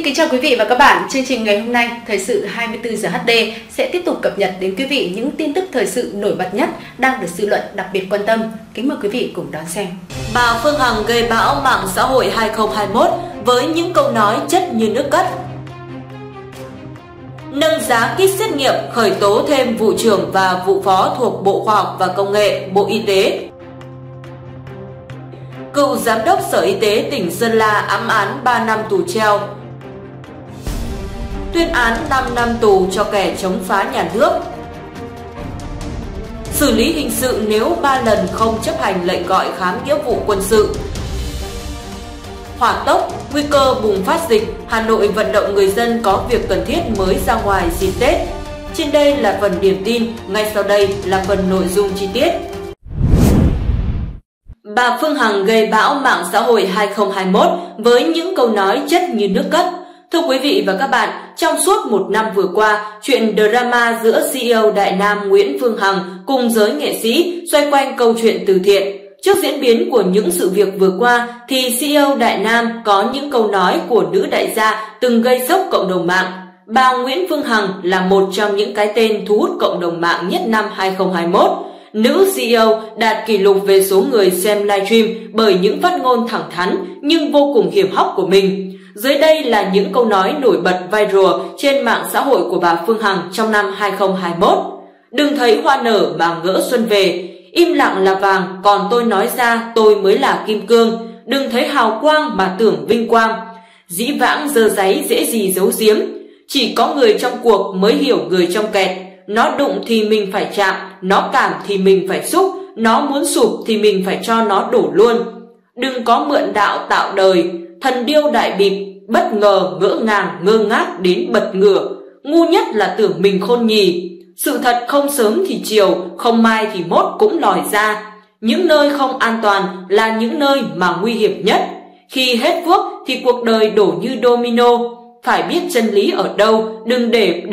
kính chào quý vị và các bạn. Chương trình ngày hôm nay, Thời sự 24 giờ HD sẽ tiếp tục cập nhật đến quý vị những tin tức thời sự nổi bật nhất đang được dư luận đặc biệt quan tâm. Kính mời quý vị cùng đón xem. Bà Phương Hằng gây bão mạng xã hội 2021 với những câu nói chất như nước cất. Nâng giá kit xét nghiệm, khởi tố thêm vụ trưởng và vụ phó thuộc Bộ Khoa học và Công nghệ, Bộ Y tế. Cựu Giám đốc Sở Y tế tỉnh Sơn La ẵm án 3 năm tù treo. Tuyên án 5 năm tù cho kẻ chống phá nhà nước. Xử lý hình sự nếu 3 lần không chấp hành lệnh gọi khám nghĩa vụ quân sự. Hỏa tốc, nguy cơ bùng phát dịch, Hà Nội vận động người dân có việc cần thiết mới ra ngoài dịp Tết. Trên đây là phần điểm tin, ngay sau đây là phần nội dung chi tiết. Bà Phương Hằng gây bão mạng xã hội 2021 với những câu nói chất như nước cất. Thưa quý vị và các bạn, trong suốt một năm vừa qua, chuyện drama giữa CEO Đại Nam Nguyễn Phương Hằng cùng giới nghệ sĩ xoay quanh câu chuyện từ thiện. Trước diễn biến của những sự việc vừa qua, thì CEO Đại Nam có những câu nói của nữ đại gia từng gây sốc cộng đồng mạng. Bà Nguyễn Phương Hằng là một trong những cái tên thu hút cộng đồng mạng nhất năm 2021. Nữ CEO đạt kỷ lục về số người xem livestream bởi những phát ngôn thẳng thắn nhưng vô cùng hiểm hóc của mình. Dưới đây là những câu nói nổi bật viral trên mạng xã hội của bà Phương Hằng trong năm 2021. Đừng thấy hoa nở mà ngỡ xuân về, im lặng là vàng, còn tôi nói ra tôi mới là kim cương. Đừng thấy hào quang mà tưởng vinh quang, dĩ vãng dơ dáy dễ gì giấu giếm. Chỉ có người trong cuộc mới hiểu người trong kẹt. Nó đụng thì mình phải chạm, nó cảm thì mình phải xúc, nó muốn sụp thì mình phải cho nó đổ luôn. Đừng có mượn đạo tạo đời, thần điêu đại bịp, bất ngờ ngỡ ngàng ngơ ngác đến bật ngửa. Ngu nhất là tưởng mình khôn nhì. Sự thật không sớm thì chiều, không mai thì mốt cũng lòi ra. Những nơi không an toàn là những nơi mà nguy hiểm nhất. Khi hết phước thì cuộc đời đổ như domino. Phải biết chân lý ở đâu, đừng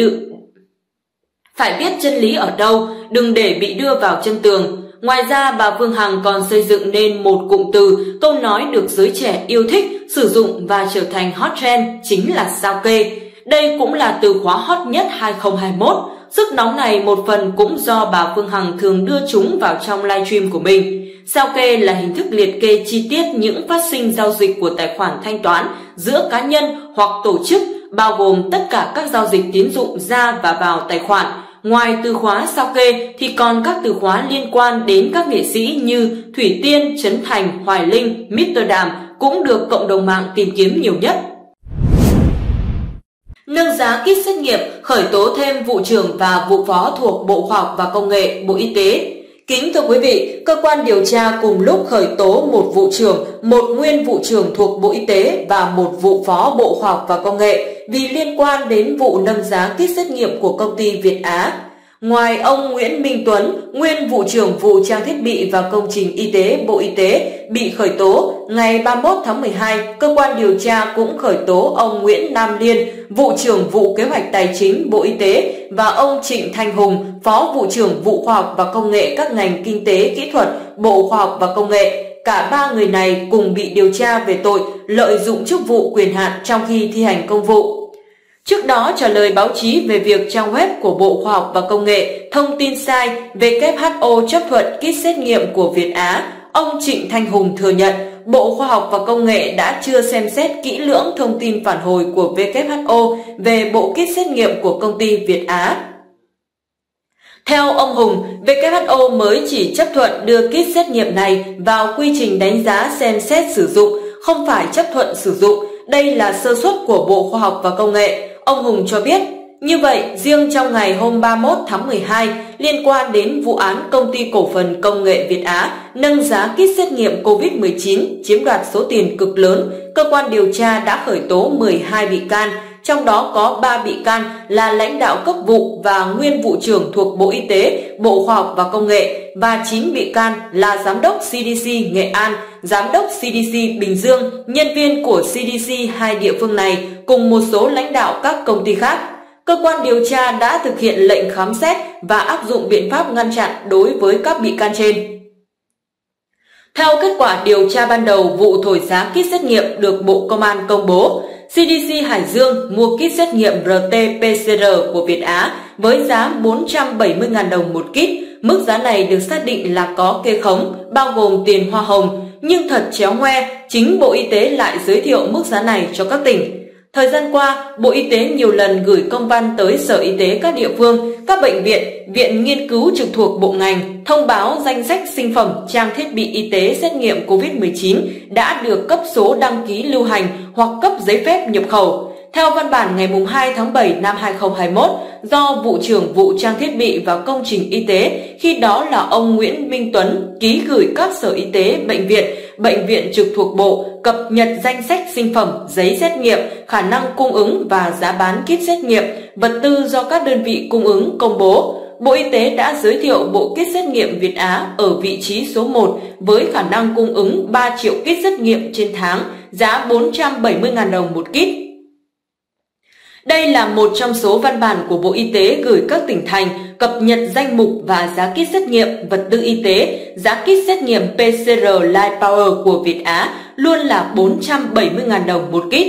để bị đưa vào chân tường. Ngoài ra, bà Phương Hằng còn xây dựng nên một cụm từ, câu nói được giới trẻ yêu thích, sử dụng và trở thành hot trend, chính là sao kê. Đây cũng là từ khóa hot nhất 2021. Sức nóng này một phần cũng do bà Phương Hằng thường đưa chúng vào trong livestream của mình. Sao kê là hình thức liệt kê chi tiết những phát sinh giao dịch của tài khoản thanh toán giữa cá nhân hoặc tổ chức, bao gồm tất cả các giao dịch tín dụng ra và vào tài khoản. Ngoài từ khóa sao kê thì còn các từ khóa liên quan đến các nghệ sĩ như Thủy Tiên, Trấn Thành, Hoài Linh, Mr. Đàm cũng được cộng đồng mạng tìm kiếm nhiều nhất. Nâng giá kit xét nghiệm, khởi tố thêm vụ trưởng và vụ phó thuộc Bộ Khoa học và Công nghệ, Bộ Y tế. Kính thưa quý vị, cơ quan điều tra cùng lúc khởi tố một vụ trưởng, một nguyên vụ trưởng thuộc Bộ Y tế và một vụ phó Bộ Khoa học và Công nghệ vì liên quan đến vụ nâng giá kit xét nghiệm của công ty Việt Á. Ngoài ông Nguyễn Minh Tuấn, nguyên vụ trưởng vụ trang thiết bị và công trình y tế Bộ Y tế bị khởi tố, ngày 31 tháng 12, cơ quan điều tra cũng khởi tố ông Nguyễn Nam Liên, vụ trưởng vụ kế hoạch tài chính Bộ Y tế và ông Trịnh Thanh Hùng, phó vụ trưởng vụ khoa học và công nghệ các ngành kinh tế kỹ thuật Bộ Khoa học và Công nghệ. Cả ba người này cùng bị điều tra về tội lợi dụng chức vụ quyền hạn trong khi thi hành công vụ. Trước đó, trả lời báo chí về việc trang web của Bộ Khoa học và Công nghệ thông tin sai, WHO chấp thuận kit xét nghiệm của Việt Á, ông Trịnh Thanh Hùng thừa nhận Bộ Khoa học và Công nghệ đã chưa xem xét kỹ lưỡng thông tin phản hồi của WHO về bộ kit xét nghiệm của công ty Việt Á. Theo ông Hùng, WHO mới chỉ chấp thuận đưa kit xét nghiệm này vào quy trình đánh giá xem xét sử dụng, không phải chấp thuận sử dụng. Đây là sơ suất của Bộ Khoa học và Công nghệ. Ông Hùng cho biết, như vậy, riêng trong ngày hôm 31 tháng 12, liên quan đến vụ án công ty cổ phần công nghệ Việt Á nâng giá kit xét nghiệm COVID-19 chiếm đoạt số tiền cực lớn, cơ quan điều tra đã khởi tố 12 bị can, trong đó có 3 bị can là lãnh đạo cấp vụ và nguyên vụ trưởng thuộc Bộ Y tế, Bộ Khoa học và Công nghệ và 9 bị can là Giám đốc CDC Nghệ An, Giám đốc CDC Bình Dương, nhân viên của CDC hai địa phương này cùng một số lãnh đạo các công ty khác. Cơ quan điều tra đã thực hiện lệnh khám xét và áp dụng biện pháp ngăn chặn đối với các bị can trên. Theo kết quả điều tra ban đầu vụ thổi giá kit xét nghiệm được Bộ Công an công bố, CDC Hải Dương mua kit xét nghiệm RT-PCR của Việt Á với giá 470.000 đồng một kit. Mức giá này được xác định là có kê khống, bao gồm tiền hoa hồng, nhưng thật chéo ngoe, chính Bộ Y tế lại giới thiệu mức giá này cho các tỉnh. Thời gian qua, Bộ Y tế nhiều lần gửi công văn tới Sở Y tế các địa phương, các bệnh viện, viện nghiên cứu trực thuộc bộ ngành, thông báo danh sách sinh phẩm, trang thiết bị y tế xét nghiệm COVID-19 đã được cấp số đăng ký lưu hành hoặc cấp giấy phép nhập khẩu. Theo văn bản ngày 2 tháng 7 năm 2021, do Vụ trưởng Vụ Trang thiết bị và Công trình Y tế, khi đó là ông Nguyễn Minh Tuấn, ký gửi các sở y tế, bệnh viện trực thuộc Bộ cập nhật danh sách sinh phẩm, giấy xét nghiệm, khả năng cung ứng và giá bán kit xét nghiệm, vật tư do các đơn vị cung ứng công bố. Bộ Y tế đã giới thiệu bộ kit xét nghiệm Việt Á ở vị trí số 1 với khả năng cung ứng 3 triệu kit xét nghiệm trên tháng, giá 470.000 đồng một kit. Đây là một trong số văn bản của Bộ Y tế gửi các tỉnh thành cập nhật danh mục và giá kit xét nghiệm, vật tư y tế. Giá kit xét nghiệm PCR Live Power của Việt Á luôn là 470.000 đồng một kit.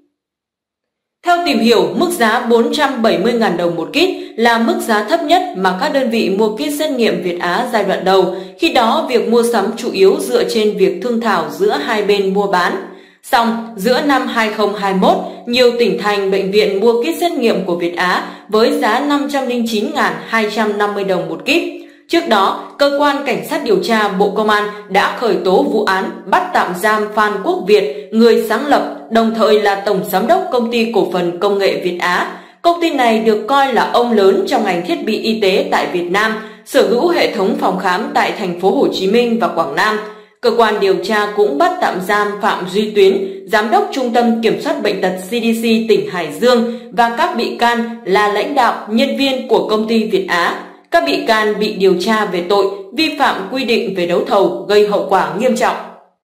Theo tìm hiểu, mức giá 470.000 đồng một kit là mức giá thấp nhất mà các đơn vị mua kit xét nghiệm Việt Á giai đoạn đầu. Khi đó, việc mua sắm chủ yếu dựa trên việc thương thảo giữa hai bên mua bán. Song, giữa năm 2021, nhiều tỉnh thành bệnh viện mua kit xét nghiệm của Việt Á với giá 509.250 đồng một kit. Trước đó, Cơ quan Cảnh sát điều tra Bộ Công an đã khởi tố vụ án bắt tạm giam Phan Quốc Việt, người sáng lập, đồng thời là Tổng Giám đốc Công ty Cổ phần Công nghệ Việt Á. Công ty này được coi là ông lớn trong ngành thiết bị y tế tại Việt Nam, sở hữu hệ thống phòng khám tại thành phố Hồ Chí Minh và Quảng Nam. Cơ quan điều tra cũng bắt tạm giam Phạm Duy Tuyến, Giám đốc Trung tâm Kiểm soát Bệnh tật CDC tỉnh Hải Dương và các bị can là lãnh đạo, nhân viên của công ty Việt Á. Các bị can bị điều tra về tội vi phạm quy định về đấu thầu gây hậu quả nghiêm trọng.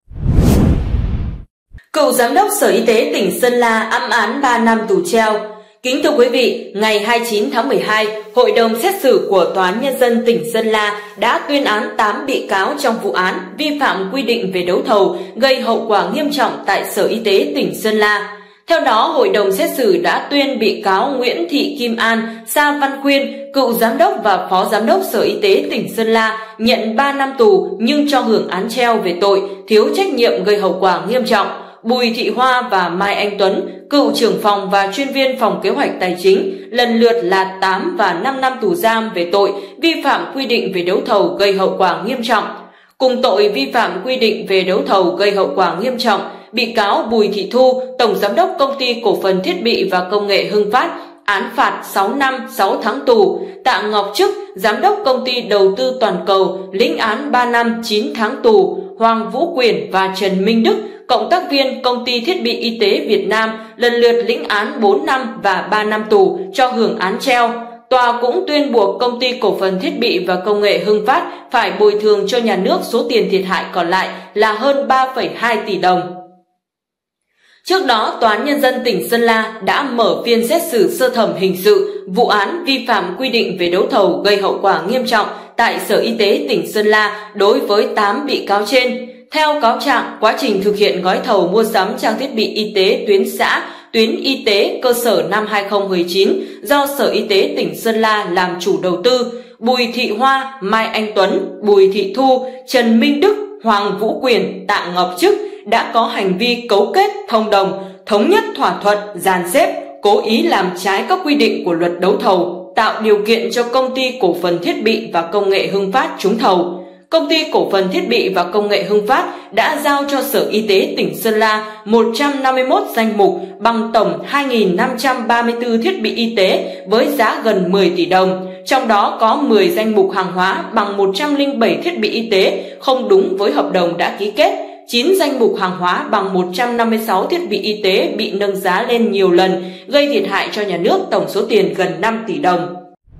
Cựu Giám đốc Sở Y tế tỉnh Sơn La ẵm án 3 năm tù treo. Kính thưa quý vị, ngày 29 tháng 12, Hội đồng xét xử của Tòa án Nhân dân tỉnh Sơn La đã tuyên án 8 bị cáo trong vụ án vi phạm quy định về đấu thầu gây hậu quả nghiêm trọng tại Sở Y tế tỉnh Sơn La. Theo đó, Hội đồng xét xử đã tuyên bị cáo Nguyễn Thị Kim An, Sa Văn Khuyên, cựu Giám đốc và Phó Giám đốc Sở Y tế tỉnh Sơn La nhận 3 năm tù nhưng cho hưởng án treo về tội thiếu trách nhiệm gây hậu quả nghiêm trọng. Bùi Thị Hoa và Mai Anh Tuấn, cựu trưởng phòng và chuyên viên phòng kế hoạch tài chính, lần lượt là 8 và 5 năm tù giam về tội vi phạm quy định về đấu thầu gây hậu quả nghiêm trọng. Cùng tội vi phạm quy định về đấu thầu gây hậu quả nghiêm trọng, bị cáo Bùi Thị Thu, Tổng Giám đốc Công ty Cổ phần Thiết bị và Công nghệ Hưng Phát, án phạt 6 năm 6 tháng tù. Tạ Ngọc Trức, Giám đốc Công ty Đầu tư Toàn cầu, lĩnh án 3 năm 9 tháng tù. Hoàng Vũ Quyền và Trần Minh Đức, cộng tác viên Công ty Thiết bị Y tế Việt Nam, lần lượt lĩnh án 4 năm và 3 năm tù cho hưởng án treo. Tòa cũng tuyên buộc Công ty Cổ phần Thiết bị và Công nghệ Hưng Phát phải bồi thường cho nhà nước số tiền thiệt hại còn lại là hơn 3,2 tỷ đồng. Trước đó, Tòa án Nhân dân tỉnh Sơn La đã mở phiên xét xử sơ thẩm hình sự vụ án vi phạm quy định về đấu thầu gây hậu quả nghiêm trọng tại Sở Y tế tỉnh Sơn La đối với 8 bị cáo trên. Theo cáo trạng, quá trình thực hiện gói thầu mua sắm trang thiết bị y tế tuyến xã, tuyến y tế cơ sở năm 2019 do Sở Y tế tỉnh Sơn La làm chủ đầu tư, Bùi Thị Hoa, Mai Anh Tuấn, Bùi Thị Thu, Trần Minh Đức, Hoàng Vũ Quyền, Tạ Ngọc Trức đã có hành vi cấu kết, thông đồng, thống nhất thỏa thuận, dàn xếp, cố ý làm trái các quy định của luật đấu thầu, tạo điều kiện cho Công ty Cổ phần Thiết bị và Công nghệ Hưng Phát trúng thầu. Công ty Cổ phần Thiết bị và Công nghệ Hưng Phát đã giao cho Sở Y tế tỉnh Sơn La 151 danh mục bằng tổng 2.534 thiết bị y tế với giá gần 10 tỷ đồng. Trong đó có 10 danh mục hàng hóa bằng 107 thiết bị y tế không đúng với hợp đồng đã ký kết. 9 danh mục hàng hóa bằng 156 thiết bị y tế bị nâng giá lên nhiều lần, gây thiệt hại cho nhà nước tổng số tiền gần 5 tỷ đồng.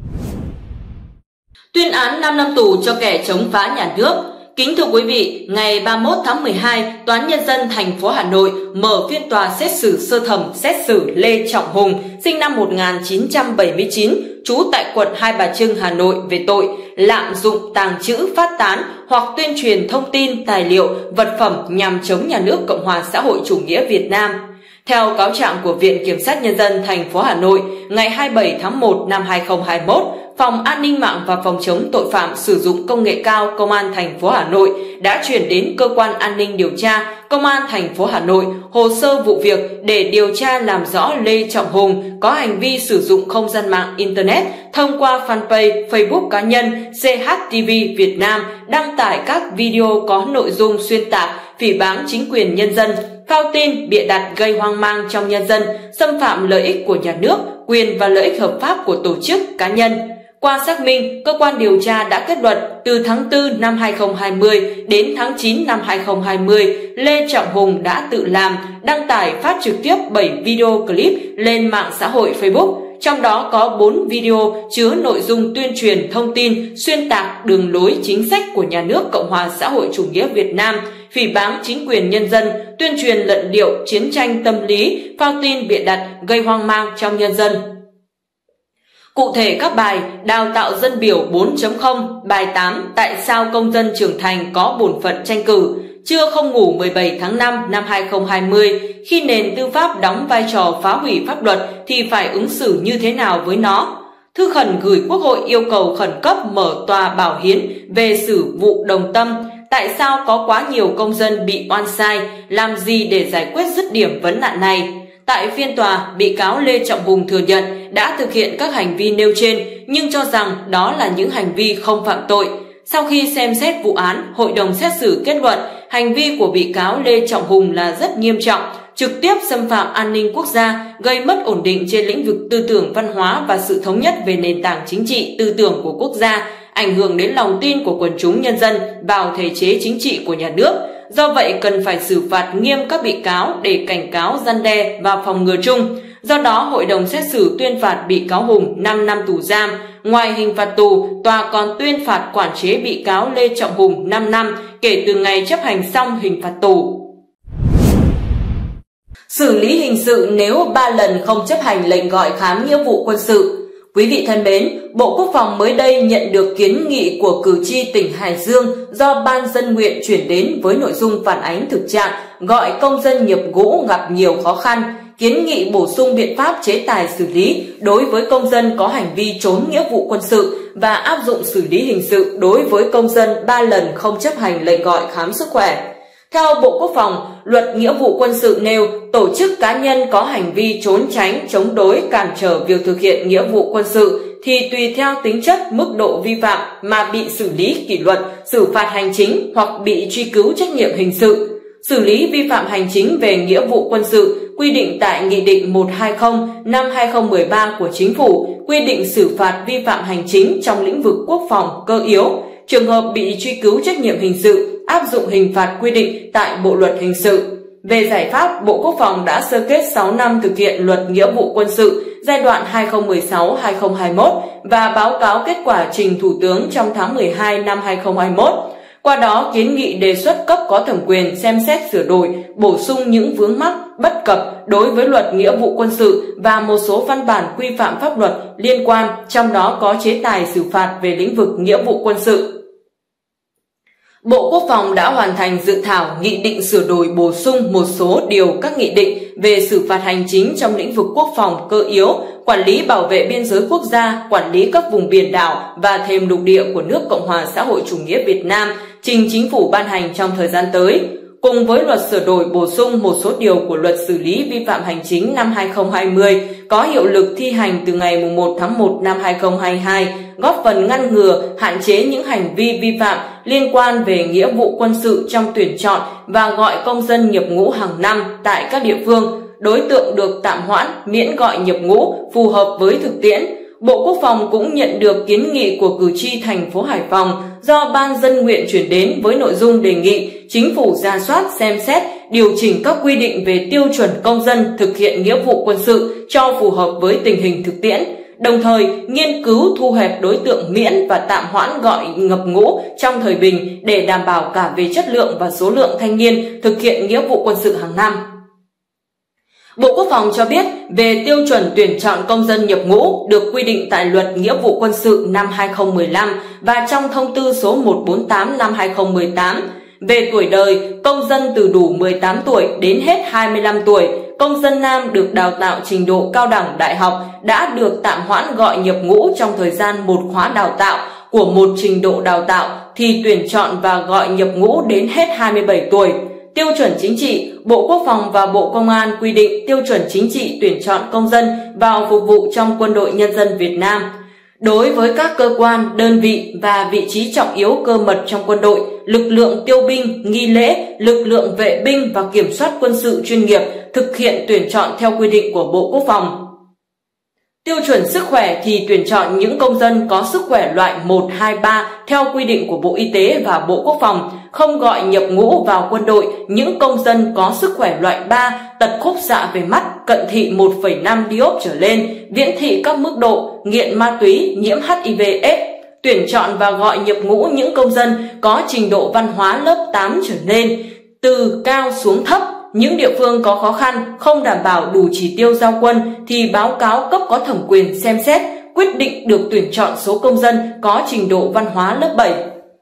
Tuyên án 5 năm tù cho kẻ chống phá nhà nước. Kính thưa quý vị, ngày 31 tháng 12, Tòa án Nhân dân thành phố Hà Nội mở phiên tòa xét xử sơ thẩm xét xử Lê Trọng Hùng, sinh năm 1979, trú tại quận Hai Bà Trưng, Hà Nội về tội lạm dụng, tàng trữ, phát tán hoặc tuyên truyền thông tin, tài liệu, vật phẩm nhằm chống nhà nước Cộng hòa xã hội chủ nghĩa Việt Nam. Theo cáo trạng của Viện Kiểm sát Nhân dân thành phố Hà Nội, ngày 27 tháng 1 năm 2021, Phòng An ninh mạng và Phòng chống tội phạm sử dụng công nghệ cao Công an thành phố Hà Nội đã chuyển đến Cơ quan An ninh điều tra Công an thành phố Hà Nội hồ sơ vụ việc để điều tra làm rõ Lê Trọng Hùng có hành vi sử dụng không gian mạng Internet thông qua fanpage Facebook cá nhân CHTV Việt Nam đăng tải các video có nội dung xuyên tạc, phỉ báng chính quyền nhân dân, phao tin, bịa đặt gây hoang mang trong nhân dân, xâm phạm lợi ích của nhà nước, quyền và lợi ích hợp pháp của tổ chức, cá nhân. Qua xác minh, cơ quan điều tra đã kết luận từ tháng 4 năm 2020 đến tháng 9 năm 2020, Lê Trọng Hùng đã tự làm, đăng tải phát trực tiếp 7 video clip lên mạng xã hội Facebook. Trong đó có 4 video chứa nội dung tuyên truyền thông tin, xuyên tạc đường lối chính sách của nhà nước Cộng hòa xã hội chủ nghĩa Việt Nam, phỉ báng chính quyền nhân dân, tuyên truyền luận điệu chiến tranh tâm lý, phao tin bịa đặt gây hoang mang trong nhân dân. Cụ thể các bài Đào tạo dân biểu 4.0, bài 8 Tại sao công dân trưởng thành có bổn phận tranh cử, Trưa không ngủ 17 tháng 5 năm 2020, khi nền tư pháp đóng vai trò phá hủy pháp luật thì phải ứng xử như thế nào với nó? Thư khẩn gửi Quốc hội yêu cầu khẩn cấp mở tòa bảo hiến về xử vụ Đồng Tâm. Tại sao có quá nhiều công dân bị oan sai? Làm gì để giải quyết dứt điểm vấn nạn này? Tại phiên tòa, bị cáo Lê Trọng Hùng thừa nhận đã thực hiện các hành vi nêu trên nhưng cho rằng đó là những hành vi không phạm tội. Sau khi xem xét vụ án, hội đồng xét xử kết luận hành vi của bị cáo Lê Trọng Hùng là rất nghiêm trọng, trực tiếp xâm phạm an ninh quốc gia, gây mất ổn định trên lĩnh vực tư tưởng văn hóa và sự thống nhất về nền tảng chính trị tư tưởng của quốc gia, ảnh hưởng đến lòng tin của quần chúng nhân dân vào thể chế chính trị của nhà nước. Do vậy cần phải xử phạt nghiêm các bị cáo để cảnh cáo, răn đe và phòng ngừa chung. Do đó, hội đồng xét xử tuyên phạt bị cáo Hùng 5 năm tù giam. Ngoài hình phạt tù, tòa còn tuyên phạt quản chế bị cáo Lê Trọng Hùng 5 năm kể từ ngày chấp hành xong hình phạt tù. Xử lý hình sự nếu 3 lần không chấp hành lệnh gọi khám nghĩa vụ quân sự. Quý vị thân mến, Bộ Quốc phòng mới đây nhận được kiến nghị của cử tri tỉnh Hải Dương do Ban Dân nguyện chuyển đến với nội dung phản ánh thực trạng gọi công dân nhập ngũ gặp nhiều khó khăn, kiến nghị bổ sung biện pháp chế tài xử lý đối với công dân có hành vi trốn nghĩa vụ quân sự và áp dụng xử lý hình sự đối với công dân 3 lần không chấp hành lệnh gọi khám sức khỏe. Theo Bộ Quốc phòng, Luật Nghĩa vụ quân sự nêu tổ chức cá nhân có hành vi trốn tránh, chống đối, cản trở việc thực hiện nghĩa vụ quân sự thì tùy theo tính chất, mức độ vi phạm mà bị xử lý kỷ luật, xử phạt hành chính hoặc bị truy cứu trách nhiệm hình sự. Xử lý vi phạm hành chính về nghĩa vụ quân sự quy định tại Nghị định 120 năm 2013 của Chính phủ, quy định xử phạt vi phạm hành chính trong lĩnh vực quốc phòng cơ yếu. Trường hợp bị truy cứu trách nhiệm hình sự áp dụng hình phạt quy định tại Bộ Luật Hình sự. Về giải pháp, Bộ Quốc phòng đã sơ kết 6 năm thực hiện Luật Nghĩa vụ quân sự giai đoạn 2016-2021 và báo cáo kết quả trình Thủ tướng trong tháng 12 năm 2021. Qua đó, kiến nghị đề xuất cấp có thẩm quyền xem xét sửa đổi, bổ sung những vướng mắc, bất cập đối với Luật Nghĩa vụ quân sự và một số văn bản quy phạm pháp luật liên quan, trong đó có chế tài xử phạt về lĩnh vực nghĩa vụ quân sự. Bộ Quốc phòng đã hoàn thành dự thảo nghị định sửa đổi bổ sung một số điều các nghị định về xử phạt hành chính trong lĩnh vực quốc phòng cơ yếu, quản lý bảo vệ biên giới quốc gia, quản lý các vùng biển đảo và thềm lục địa của nước Cộng hòa xã hội chủ nghĩa Việt Nam, trình Chính phủ ban hành trong thời gian tới. Cùng với luật sửa đổi bổ sung một số điều của Luật xử lý vi phạm hành chính năm 2020 có hiệu lực thi hành từ ngày 1 tháng 1 năm 2022, góp phần ngăn ngừa, hạn chế những hành vi vi phạm liên quan về nghĩa vụ quân sự trong tuyển chọn và gọi công dân nhập ngũ hàng năm tại các địa phương. Đối tượng được tạm hoãn, miễn gọi nhập ngũ phù hợp với thực tiễn. Bộ Quốc phòng cũng nhận được kiến nghị của cử tri thành phố Hải Phòng do Ban Dân nguyện chuyển đến với nội dung đề nghị Chính phủ rà soát, xem xét, điều chỉnh các quy định về tiêu chuẩn công dân thực hiện nghĩa vụ quân sự cho phù hợp với tình hình thực tiễn, đồng thời nghiên cứu thu hẹp đối tượng miễn và tạm hoãn gọi nhập ngũ trong thời bình để đảm bảo cả về chất lượng và số lượng thanh niên thực hiện nghĩa vụ quân sự hàng năm. Bộ Quốc phòng cho biết về tiêu chuẩn tuyển chọn công dân nhập ngũ được quy định tại Luật Nghĩa vụ quân sự năm 2015 và trong thông tư số 148 năm 2018. Về tuổi đời, công dân từ đủ 18 tuổi đến hết 25 tuổi, công dân nam được đào tạo trình độ cao đẳng đại học đã được tạm hoãn gọi nhập ngũ trong thời gian một khóa đào tạo của một trình độ đào tạo thì tuyển chọn và gọi nhập ngũ đến hết 27 tuổi. Tiêu chuẩn chính trị, Bộ Quốc phòng và Bộ Công an quy định tiêu chuẩn chính trị tuyển chọn công dân vào phục vụ trong Quân đội Nhân dân Việt Nam. Đối với các cơ quan, đơn vị và vị trí trọng yếu cơ mật trong quân đội, lực lượng tiêu binh, nghi lễ, lực lượng vệ binh và kiểm soát quân sự chuyên nghiệp thực hiện tuyển chọn theo quy định của Bộ Quốc phòng. Tiêu chuẩn sức khỏe thì tuyển chọn những công dân có sức khỏe loại 1, 2, 3 theo quy định của Bộ Y tế và Bộ Quốc phòng, không gọi nhập ngũ vào quân đội những công dân có sức khỏe loại 3, tật khúc xạ về mắt, cận thị 1,5 diop trở lên, viễn thị các mức độ, nghiện ma túy, nhiễm HIV/AIDS. Tuyển chọn và gọi nhập ngũ những công dân có trình độ văn hóa lớp 8 trở lên, từ cao xuống thấp. Những địa phương có khó khăn, không đảm bảo đủ chỉ tiêu giao quân thì báo cáo cấp có thẩm quyền xem xét, quyết định được tuyển chọn số công dân có trình độ văn hóa lớp 7.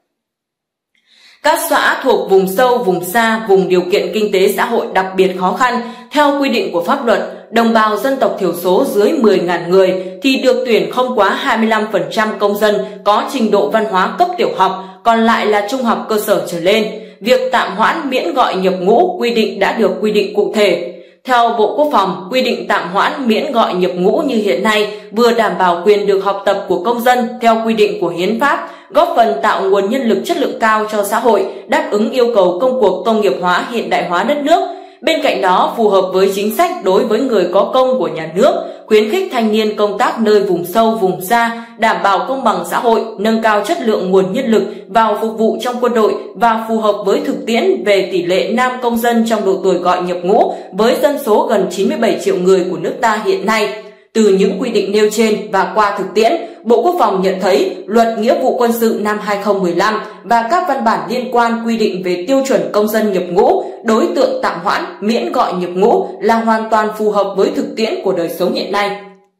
Các xã thuộc vùng sâu, vùng xa, vùng điều kiện kinh tế xã hội đặc biệt khó khăn, theo quy định của pháp luật, đồng bào dân tộc thiểu số dưới 10.000 người thì được tuyển không quá 25% công dân có trình độ văn hóa cấp tiểu học, còn lại là trung học cơ sở trở lên. Việc tạm hoãn miễn gọi nhập ngũ quy định đã được quy định cụ thể. Theo Bộ Quốc phòng, quy định tạm hoãn miễn gọi nhập ngũ như hiện nay vừa đảm bảo quyền được học tập của công dân theo quy định của Hiến pháp, góp phần tạo nguồn nhân lực chất lượng cao cho xã hội, đáp ứng yêu cầu công cuộc công nghiệp hóa hiện đại hóa đất nước. Bên cạnh đó, phù hợp với chính sách đối với người có công của nhà nước, khuyến khích thanh niên công tác nơi vùng sâu, vùng xa, đảm bảo công bằng xã hội, nâng cao chất lượng nguồn nhân lực vào phục vụ trong quân đội và phù hợp với thực tiễn về tỷ lệ nam công dân trong độ tuổi gọi nhập ngũ với dân số gần 97 triệu người của nước ta hiện nay. Từ những quy định nêu trên và qua thực tiễn, Bộ Quốc phòng nhận thấy Luật Nghĩa vụ quân sự năm 2015 và các văn bản liên quan quy định về tiêu chuẩn công dân nhập ngũ, đối tượng tạm hoãn, miễn gọi nhập ngũ là hoàn toàn phù hợp với thực tiễn của đời sống hiện nay.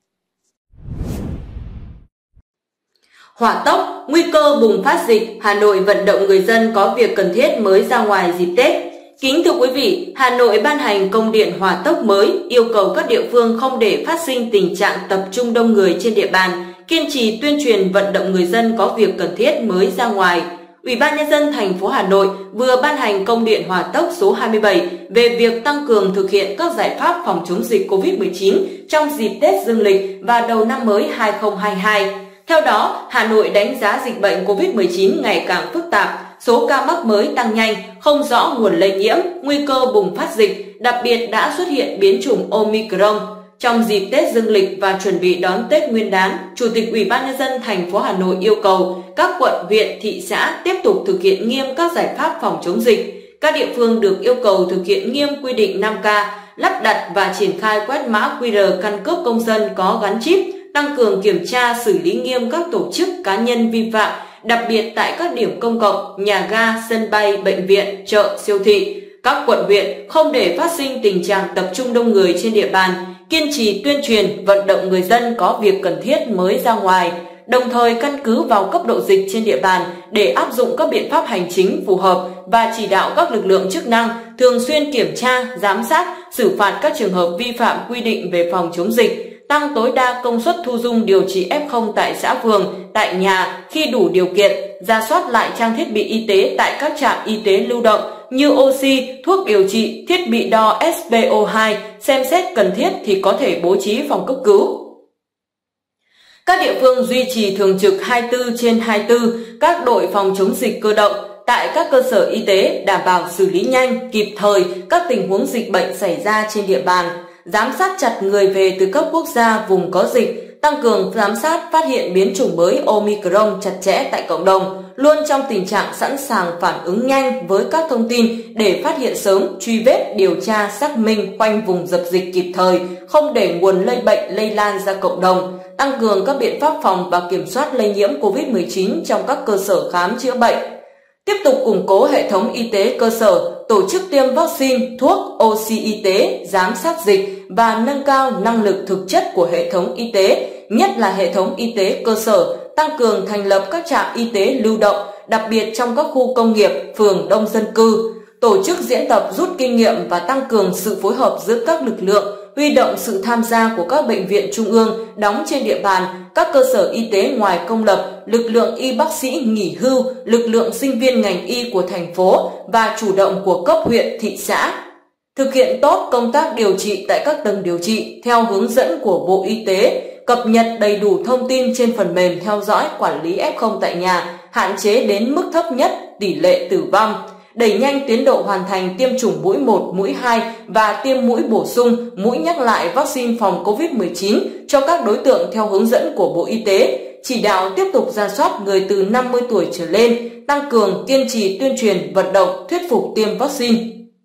Hỏa tốc, nguy cơ bùng phát dịch, Hà Nội vận động người dân có việc cần thiết mới ra ngoài dịp Tết. Kính thưa quý vị, Hà Nội ban hành công điện hỏa tốc mới yêu cầu các địa phương không để phát sinh tình trạng tập trung đông người trên địa bàn, kiên trì tuyên truyền vận động người dân có việc cần thiết mới ra ngoài. Ủy ban Nhân dân thành phố Hà Nội vừa ban hành công điện hỏa tốc số 27 về việc tăng cường thực hiện các giải pháp phòng chống dịch COVID-19 trong dịp Tết Dương lịch và đầu năm mới 2022. Theo đó, Hà Nội đánh giá dịch bệnh COVID-19 ngày càng phức tạp, số ca mắc mới tăng nhanh, không rõ nguồn lây nhiễm, nguy cơ bùng phát dịch, đặc biệt đã xuất hiện biến chủng Omicron. Trong dịp Tết Dương lịch và chuẩn bị đón Tết Nguyên đán, Chủ tịch Ủy ban Nhân dân thành phố Hà Nội yêu cầu các quận, huyện, thị xã tiếp tục thực hiện nghiêm các giải pháp phòng chống dịch. Các địa phương được yêu cầu thực hiện nghiêm quy định 5K, lắp đặt và triển khai quét mã QR căn cước công dân có gắn chip, tăng cường kiểm tra xử lý nghiêm các tổ chức cá nhân vi phạm, đặc biệt tại các điểm công cộng, nhà ga, sân bay, bệnh viện, chợ, siêu thị. Các quận huyện không để phát sinh tình trạng tập trung đông người trên địa bàn, kiên trì tuyên truyền, vận động người dân có việc cần thiết mới ra ngoài, đồng thời căn cứ vào cấp độ dịch trên địa bàn để áp dụng các biện pháp hành chính phù hợp và chỉ đạo các lực lượng chức năng thường xuyên kiểm tra, giám sát, xử phạt các trường hợp vi phạm quy định về phòng chống dịch, tăng tối đa công suất thu dung điều trị F0 tại xã phường, tại nhà khi đủ điều kiện, rà soát lại trang thiết bị y tế tại các trạm y tế lưu động như oxy, thuốc điều trị, thiết bị đo SpO2, xem xét cần thiết thì có thể bố trí phòng cấp cứu. Các địa phương duy trì thường trực 24/24 các đội phòng chống dịch cơ động tại các cơ sở y tế, đảm bảo xử lý nhanh, kịp thời các tình huống dịch bệnh xảy ra trên địa bàn, giám sát chặt người về từ các quốc gia vùng có dịch, tăng cường giám sát phát hiện biến chủng mới Omicron chặt chẽ tại cộng đồng, luôn trong tình trạng sẵn sàng phản ứng nhanh với các thông tin để phát hiện sớm, truy vết, điều tra, xác minh, khoanh vùng dập dịch kịp thời, không để nguồn lây bệnh lây lan ra cộng đồng, tăng cường các biện pháp phòng và kiểm soát lây nhiễm COVID-19 trong các cơ sở khám chữa bệnh. Tiếp tục củng cố hệ thống y tế cơ sở, tổ chức tiêm vaccine, thuốc, oxy y tế, giám sát dịch và nâng cao năng lực thực chất của hệ thống y tế, nhất là hệ thống y tế cơ sở, tăng cường thành lập các trạm y tế lưu động, đặc biệt trong các khu công nghiệp, phường đông dân cư, tổ chức diễn tập rút kinh nghiệm và tăng cường sự phối hợp giữa các lực lượng, huy động sự tham gia của các bệnh viện trung ương đóng trên địa bàn, các cơ sở y tế ngoài công lập, lực lượng y bác sĩ nghỉ hưu, lực lượng sinh viên ngành y của thành phố và chủ động của cấp huyện, thị xã. Thực hiện tốt công tác điều trị tại các tầng điều trị theo hướng dẫn của Bộ Y tế, cập nhật đầy đủ thông tin trên phần mềm theo dõi quản lý F0 tại nhà, hạn chế đến mức thấp nhất tỷ lệ tử vong, đẩy nhanh tiến độ hoàn thành tiêm chủng mũi 1, mũi 2 và tiêm mũi bổ sung, mũi nhắc lại vaccine phòng COVID-19 cho các đối tượng theo hướng dẫn của Bộ Y tế, chỉ đạo tiếp tục rà soát người từ 50 tuổi trở lên, tăng cường kiên trì tuyên truyền, vận động, thuyết phục tiêm vaccine.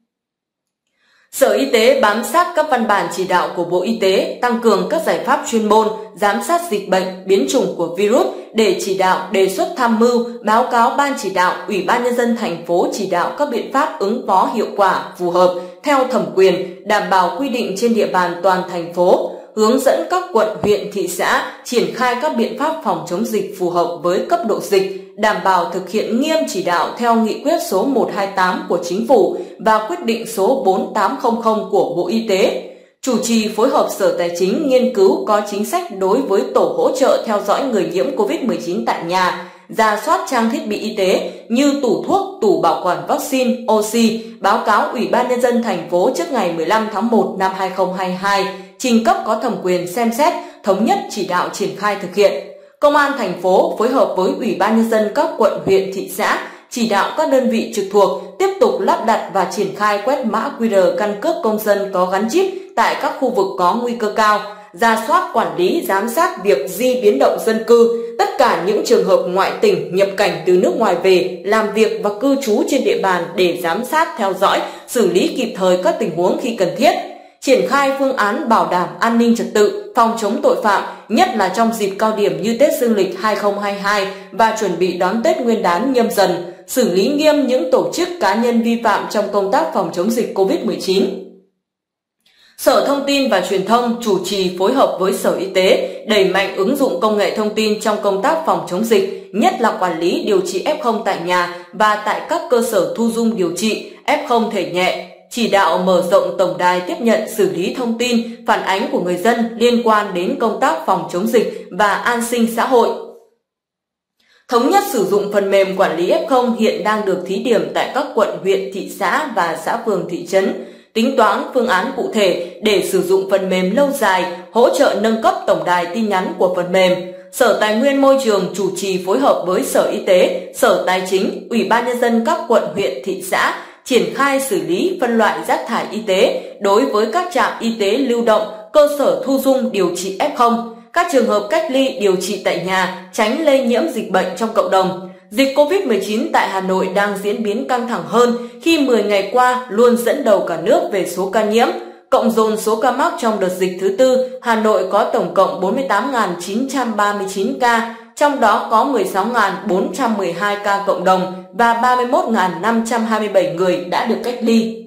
Sở Y tế bám sát các văn bản chỉ đạo của Bộ Y tế, tăng cường các giải pháp chuyên môn, giám sát dịch bệnh, biến chủng của virus để chỉ đạo, đề xuất tham mưu, báo cáo Ban chỉ đạo, Ủy ban Nhân dân thành phố chỉ đạo các biện pháp ứng phó hiệu quả, phù hợp, theo thẩm quyền, đảm bảo quy định trên địa bàn toàn thành phố, hướng dẫn các quận, huyện, thị xã triển khai các biện pháp phòng chống dịch phù hợp với cấp độ dịch, đảm bảo thực hiện nghiêm chỉ đạo theo nghị quyết số 128 của Chính phủ và quyết định số 4800 của Bộ Y tế. Chủ trì phối hợp Sở Tài chính nghiên cứu có chính sách đối với tổ hỗ trợ theo dõi người nhiễm COVID-19 tại nhà, rà soát trang thiết bị y tế như tủ thuốc, tủ bảo quản vaccine, oxy, báo cáo Ủy ban Nhân dân thành phố trước ngày 15 tháng 1 năm 2022, trình cấp có thẩm quyền xem xét, thống nhất chỉ đạo triển khai thực hiện. Công an thành phố phối hợp với Ủy ban Nhân dân các quận, huyện, thị xã chỉ đạo các đơn vị trực thuộc tiếp tục lắp đặt và triển khai quét mã QR căn cước công dân có gắn chip tại các khu vực có nguy cơ cao, rà soát quản lý, giám sát việc di biến động dân cư, tất cả những trường hợp ngoại tỉnh nhập cảnh từ nước ngoài về, làm việc và cư trú trên địa bàn để giám sát, theo dõi, xử lý kịp thời các tình huống khi cần thiết. Triển khai phương án bảo đảm an ninh trật tự, phòng chống tội phạm, nhất là trong dịp cao điểm như Tết Dương lịch 2022 và chuẩn bị đón Tết Nguyên đán Nhâm Dần, xử lý nghiêm những tổ chức cá nhân vi phạm trong công tác phòng chống dịch COVID-19. Sở Thông tin và Truyền thông chủ trì phối hợp với Sở Y tế đẩy mạnh ứng dụng công nghệ thông tin trong công tác phòng chống dịch, nhất là quản lý điều trị F0 tại nhà và tại các cơ sở thu dung điều trị F0 thể nhẹ, chỉ đạo mở rộng tổng đài tiếp nhận xử lý thông tin, phản ánh của người dân liên quan đến công tác phòng chống dịch và an sinh xã hội. Thống nhất sử dụng phần mềm quản lý F0 hiện đang được thí điểm tại các quận, huyện, thị xã và xã phường, thị trấn, tính toán phương án cụ thể để sử dụng phần mềm lâu dài, hỗ trợ nâng cấp tổng đài tin nhắn của phần mềm. Sở Tài nguyên Môi trường chủ trì phối hợp với Sở Y tế, Sở Tài chính, Ủy ban Nhân dân các quận, huyện, thị xã triển khai xử lý phân loại rác thải y tế đối với các trạm y tế lưu động, cơ sở thu dung điều trị F0, các trường hợp cách ly điều trị tại nhà, tránh lây nhiễm dịch bệnh trong cộng đồng. Dịch COVID-19 tại Hà Nội đang diễn biến căng thẳng hơn khi 10 ngày qua luôn dẫn đầu cả nước về số ca nhiễm. Cộng dồn số ca mắc trong đợt dịch thứ tư, Hà Nội có tổng cộng 48.939 ca, trong đó có 16.412 ca cộng đồng và 31.527 người đã được cách ly.